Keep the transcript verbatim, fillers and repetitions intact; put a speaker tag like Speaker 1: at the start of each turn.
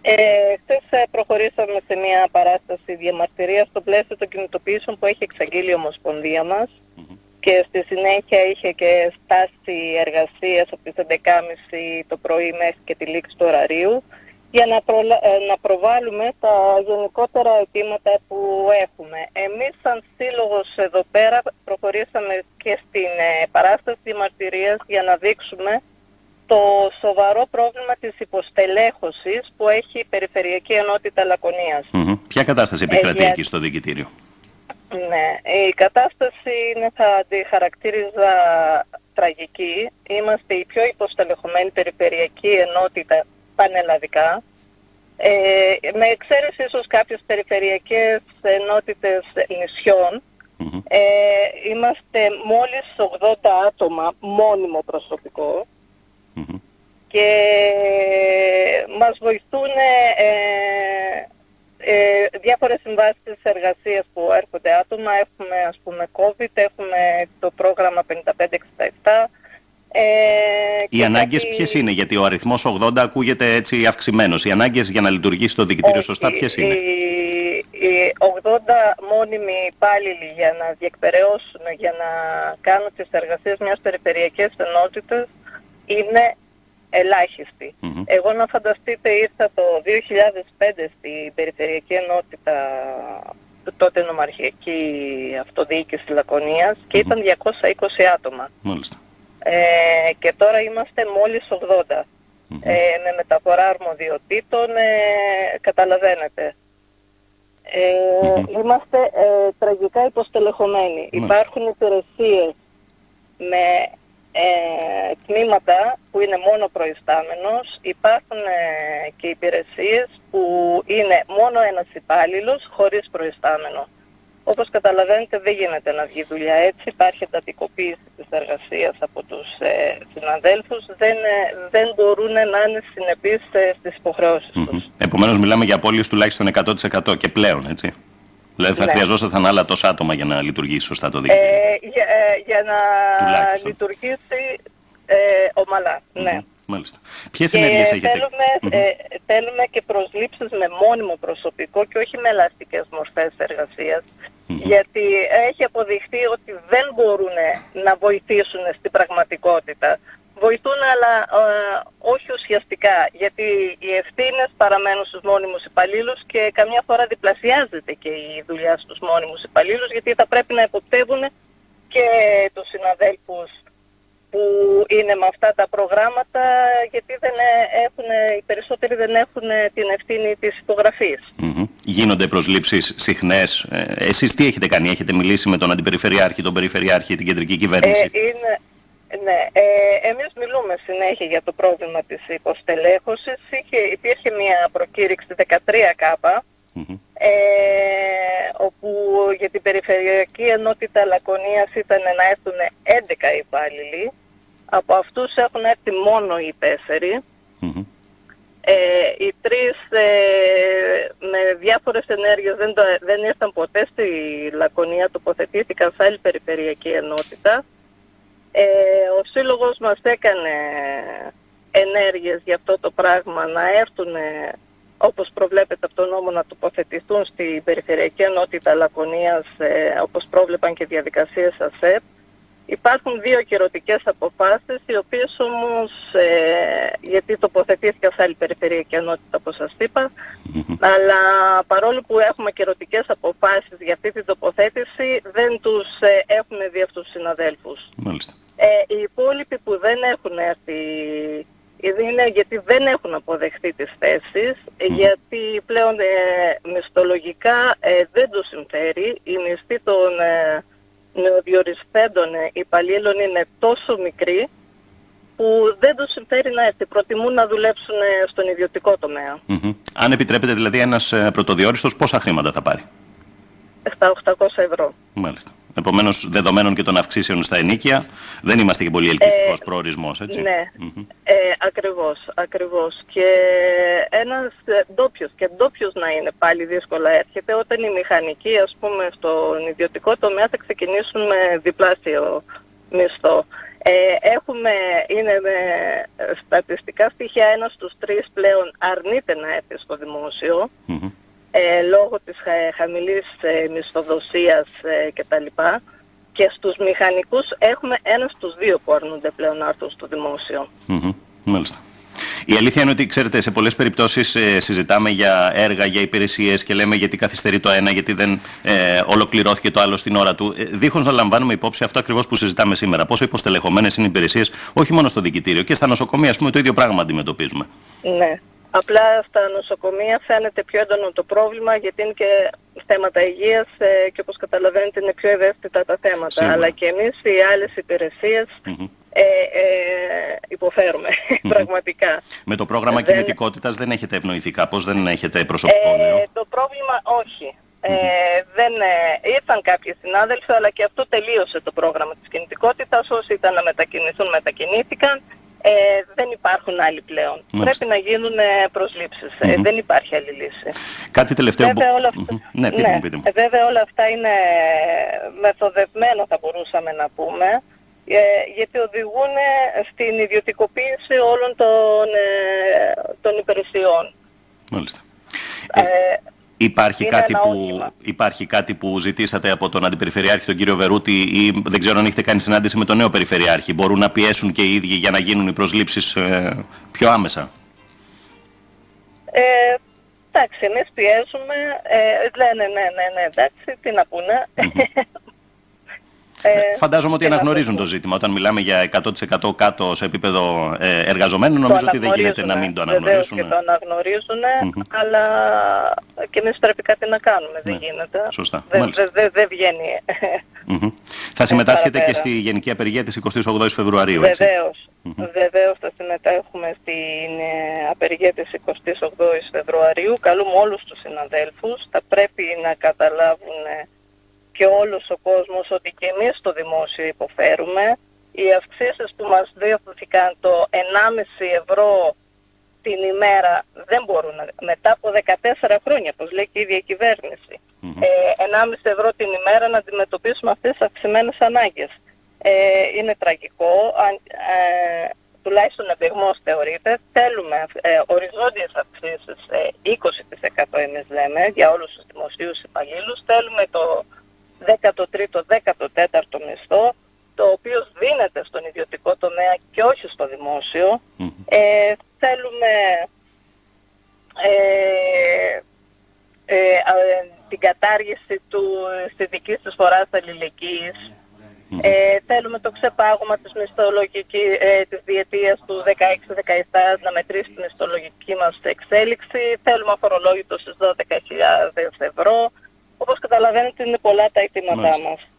Speaker 1: Ε, χθες προχωρήσαμε σε μια παράσταση διαμαρτυρίας στο πλαίσιο των κινητοποιήσεων που έχει εξαγγείλει η Ομοσπονδία μας mm-hmm. και στη συνέχεια είχε και στάση εργασίας από τις έντεκα και μισή το πρωί μέχρι και τη λήξη του ωραρίου για να, προλα... να προβάλλουμε τα γενικότερα αιτήματα που έχουμε. Εμείς σαν σύλλογος εδώ πέρα προχωρήσαμε και στην ε, παράσταση διαμαρτυρίας για να δείξουμε το σοβαρό πρόβλημα της υποστελέχωσης που έχει η Περιφερειακή Ενότητα Λακωνίας.
Speaker 2: Mm-hmm. Ποια κατάσταση επικρατεί εκεί στο Διοικητήριο?
Speaker 1: Ναι, η κατάσταση είναι, θα τη χαρακτήριζα τραγική. Είμαστε η πιο υποστελεχωμένη Περιφερειακή Ενότητα πανελλαδικά. Ε, με εξαίρεση ίσως κάποιες περιφερειακές ενότητες νησιών. Mm-hmm. Ε, είμαστε μόλις ογδόντα άτομα μόνιμο προσωπικό. Mm-hmm. Και μας βοηθούν ε, ε, διάφορες συμβάσεις εργασίας που έρχονται άτομα. Έχουμε ας πούμε COVID, έχουμε το πρόγραμμα πενήντα πέντε εξήντα επτά. Ε,
Speaker 2: Οι ανάγκες κάτι... ποιες είναι? Γιατί ο αριθμός ογδόντα ακούγεται έτσι αυξημένος. Οι ανάγκες για να λειτουργήσει το διοικητήριο σωστά ποιες είναι?
Speaker 1: Οι, οι ογδόντα μόνιμοι υπάλληλοι για να διεκπεραιώσουν, για να κάνουν τις εργασίες μιας περιφερειακής ενότητας είναι ελάχιστη. Mm-hmm. Εγώ να φανταστείτε ήρθα το δύο χιλιάδες πέντε στην Περιφερειακή Ενότητα, τότε νομαρχιακή αυτοδιοίκηση Λακωνίας και mm-hmm. ήταν διακόσια είκοσι άτομα.
Speaker 2: Μάλιστα.
Speaker 1: Ε, και τώρα είμαστε μόλις ογδόντα. Mm-hmm. Ε, με μεταφορά αρμοδιοτήτων, ε, καταλαβαίνετε. Ε, mm-hmm. Είμαστε ε, τραγικά υποστελεχωμένοι. Mm-hmm. Υπάρχουν υπηρεσίες με Ε, τμήματα που είναι μόνο προϊστάμενος, υπάρχουν ε, και υπηρεσίες που είναι μόνο ένας υπάλληλος χωρίς προϊστάμενο. Όπως καταλαβαίνετε δεν γίνεται να βγει δουλειά έτσι, υπάρχει εντατικοποίηση της εργασίας από τους ε, συναδέλφους, δεν, ε, δεν μπορούν να είναι συνεπείς ε, στις υποχρεώσεις mm-hmm. τους.
Speaker 2: Επομένως μιλάμε για απώλειες τουλάχιστον εκατό τοις εκατό και πλέον, έτσι. Δηλαδή θα ναι. χρειαζόσασταν άλλα τόσα άτομα για να λειτουργήσει σωστά το διοικητήριο.
Speaker 1: Ε, για, ε, για να τουλάχιστον λειτουργήσει ε, ομαλά, mm-hmm. ναι.
Speaker 2: Μάλιστα. Ποιες ενέργειες έχετε?
Speaker 1: Θέλουμε, mm-hmm. ε, θέλουμε και προσλήψεις με μόνιμο προσωπικό και όχι με ελαστικές μορφές εργασίας. Mm-hmm. Γιατί έχει αποδειχθεί ότι δεν μπορούν να βοηθήσουν στην πραγματικότητα. Βοηθούν αλλά ε, όχι ουσιαστικά, γιατί οι ευθύνες παραμένουν στους μόνιμους υπαλλήλους και καμιά φορά διπλασιάζεται και η δουλειά στους μόνιμους υπαλλήλους, γιατί θα πρέπει να εποπτεύουν και τους συναδέλφους που είναι με αυτά τα προγράμματα, γιατί δεν έχουν, οι περισσότεροι δεν έχουν την ευθύνη της υπογραφής. Mm-hmm.
Speaker 2: Γίνονται προσλήψεις συχνές. Ε, εσείς τι έχετε κάνει? Έχετε μιλήσει με τον Αντιπεριφερειάρχη, τον Περιφερειάρχη, την κεντρική κυβέρνηση?
Speaker 1: Ε, είναι... Ναι, ε, εμείς μιλούμε συνέχεια για το πρόβλημα της υποστελέχωσης. Είχε, υπήρχε μια προκήρυξη δεκατρία κάπα, mm-hmm. ε, όπου για την Περιφερειακή Ενότητα Λακωνίας ήταν να έρθουν έντεκα υπάλληλοι. Από αυτούς έχουν έρθει μόνο οι τέσσερι. Mm-hmm. Ε, οι τρεις ε, με διάφορες ενέργειες δεν, το, δεν ήρθαν ποτέ στη Λακωνία, τοποθετήθηκαν σε άλλη Περιφερειακή Ενότητα. Ε, ο σύλλογος μας έκανε ενέργειες για αυτό το πράγμα, να έρθουν όπως προβλέπεται από τον νόμο να τοποθετηθούν στην Περιφερειακή Ενότητα Λακωνίας ε, όπως πρόβλεπαν και διαδικασίες ΑΣΕΠ. Υπάρχουν δύο κυρωτικές αποφάσεις, οι οποίες όμως, ε, γιατί τοποθετήθηκα σε άλλη Περιφερειακή Ενότητα όπως σας είπα, mm-hmm. αλλά παρόλο που έχουμε κυρωτικές αποφάσεις για αυτή την τοποθέτηση, δεν τους ε, έχουν δει αυτούς τους συναδέλφους.
Speaker 2: Μάλιστα.
Speaker 1: Ε, οι υπόλοιποι που δεν έχουν έρθει, είναι γιατί δεν έχουν αποδεχτεί τις θέσεις, mm. γιατί πλέον ε, μισθολογικά ε, δεν τους συμφέρει. Η μισθή των ε, νεοδιοριστέντων ε, υπαλλήλων είναι τόσο μικρή που δεν τους συμφέρει να έρθει. Προτιμούν να δουλέψουν ε, στον ιδιωτικό τομέα.
Speaker 2: Mm-hmm. Αν επιτρέπετε δηλαδή ένας ε, πρωτοδιόριστος πόσα χρήματα θα πάρει?
Speaker 1: Στα οκτακόσια ευρώ.
Speaker 2: Μάλιστα. Επομένως, δεδομένων και των αυξήσεων στα ενοίκια, δεν είμαστε και πολύ ελκυστικός ε, προορισμός, έτσι.
Speaker 1: Ναι, mm-hmm. ε, ακριβώς, ακριβώς. Και ένας ντόπιος, και ντόπιος να είναι πάλι δύσκολα έρχεται, όταν οι μηχανικοί, ας πούμε, στον ιδιωτικό τομέα θα ξεκινήσουν με διπλάσιο μισθό. Ε, έχουμε, είναι με στατιστικά στοιχεία, ένας στους τρεις πλέον αρνείται να έρθει στο δημόσιο, mm-hmm. ε, λόγω της χα, χαμηλής ε, μισθοδοσίας ε, κτλ. Και στους μηχανικούς έχουμε ένας στους δύο που αρνούνται πλέον να έρθουν στο δημόσιο.
Speaker 2: Mm-hmm. Μάλιστα. Η αλήθεια είναι ότι, ξέρετε, σε πολλές περιπτώσεις ε, συζητάμε για έργα, για υπηρεσίες και λέμε γιατί καθυστερεί το ένα, γιατί δεν ε, ολοκληρώθηκε το άλλο στην ώρα του. Ε, δίχως να λαμβάνουμε υπόψη αυτό ακριβώς που συζητάμε σήμερα. Πόσο υποστελεχωμένες είναι οι υπηρεσίες, όχι μόνο στο δικητήριο, και στα νοσοκομεία, ας πούμε, το ίδιο πράγμα αντιμετωπίζουμε.
Speaker 1: Ναι. Απλά στα νοσοκομεία φαίνεται πιο έντονο το πρόβλημα, γιατί είναι και θέματα υγείας ε, και όπως καταλαβαίνετε είναι πιο ευαίσθητα τα θέματα. Σίγουρα. Αλλά και εμείς οι άλλες υπηρεσίες mm-hmm. ε, ε, υποφέρουμε mm-hmm. πραγματικά.
Speaker 2: Με το πρόγραμμα δεν... κινητικότητας δεν έχετε ευνοηθεί κάπως, δεν έχετε προσωπικό νέο?
Speaker 1: Ε, το πρόβλημα όχι. Mm-hmm. Ε, δεν, ε, ήρθαν κάποιοι συνάδελφοι, αλλά και αυτό τελείωσε το πρόγραμμα της κινητικότητας. Όσοι ήταν να μετακινηθούν, μετακινήθηκαν. Ε, δεν υπάρχουν άλλοι πλέον. Μάλιστα. Πρέπει να γίνουν προσλήψεις. Mm-hmm. Ε, δεν υπάρχει άλλη λύση.
Speaker 2: Κάτι τελευταίο.
Speaker 1: Βέβαια, όλα αυτά...
Speaker 2: mm-hmm. ναι, πείτε
Speaker 1: ναι,
Speaker 2: μου, πείτε μου.
Speaker 1: Ε, βέβαια όλα αυτά είναι μεθοδευμένο, θα μπορούσαμε να πούμε, ε, γιατί οδηγούν στην ιδιωτικοποίηση όλων των, ε, των υπηρεσιών.
Speaker 2: Μάλιστα.
Speaker 1: Ε,
Speaker 2: Υπάρχει κάτι, που, υπάρχει κάτι που ζητήσατε από τον Αντιπεριφερειάρχη, τον κύριο Βερούτη, ή δεν ξέρω αν έχετε κάνει συνάντηση με τον νέο Περιφερειάρχη? Μπορούν να πιέσουν και οι ίδιοι για να γίνουν οι προσλήψεις ε, πιο άμεσα?
Speaker 1: Ε, εντάξει, εμείς πιέζουμε, ε, λένε ναι, ναι, ναι, εντάξει, τι να πούνε. Mm-hmm.
Speaker 2: Ε, Φαντάζομαι ότι αναγνωρίζουν το ζήτημα. Όταν μιλάμε για εκατό τοις εκατό κάτω σε επίπεδο ε, εργαζομένων, νομίζω ότι δεν γίνεται να μην το αναγνωρίσουν.
Speaker 1: Βεβαίως και το αναγνωρίζουν, mm-hmm. αλλά και εμείς πρέπει κάτι να κάνουμε. Ναι. Δεν γίνεται.
Speaker 2: Σωστά.
Speaker 1: Δεν δε, δε, δε βγαίνει.
Speaker 2: Mm-hmm. Θα συμμετάσχετε και στη Γενική Απεργία της εικοστής όγδοης Φεβρουαρίου, έτσι?
Speaker 1: Βεβαίως. Mm-hmm. Βεβαίως θα συμμετέχουμε στην απεργία της εικοστής όγδοης Φεβρουαρίου. Καλούμε όλους τους συναδέλφους. Θα πρέπει να καταλάβουν και όλος ο κόσμος ότι και εμείς στο δημόσιο υποφέρουμε. Οι αυξήσεις που μας δόθηκαν το ενάμιση ευρώ την ημέρα δεν μπορούν να, μετά από δεκατέσσερα χρόνια, όπως λέει και η ίδια η κυβέρνηση, mm-hmm. ε, ενάμιση ευρώ την ημέρα να αντιμετωπίσουμε αυτές τις αυξημένες ανάγκες. Ε, είναι τραγικό, αν, ε, τουλάχιστον εμπεγμός θεωρείται. Θέλουμε ε, οριζόντιες αυξήσεις, ε, είκοσι τοις εκατό εμείς λέμε, για όλους τους δημοσίους υπαλλήλους. Θέλουμε το δέκατο τρίτο, δέκατο τέταρτο μισθό, το οποίο δίνεται στον ιδιωτικό τομέα και όχι στο δημόσιο. Mm-hmm. Ε, θέλουμε ε, ε, ε, την κατάργηση του αισθητικής της φοράς αλληλεγγύης. Mm-hmm. Ε, θέλουμε το ξεπάγωμα της μισθολογικής, ε, της διετίας του δεκαέξι δεκαεπτά να μετρήσει τη μισθολογική μας εξέλιξη. Θέλουμε αφορολόγητο στις δώδεκα χιλιάδες ευρώ. Όπως καταλαβαίνετε είναι πολλά τα αιτήματά μας.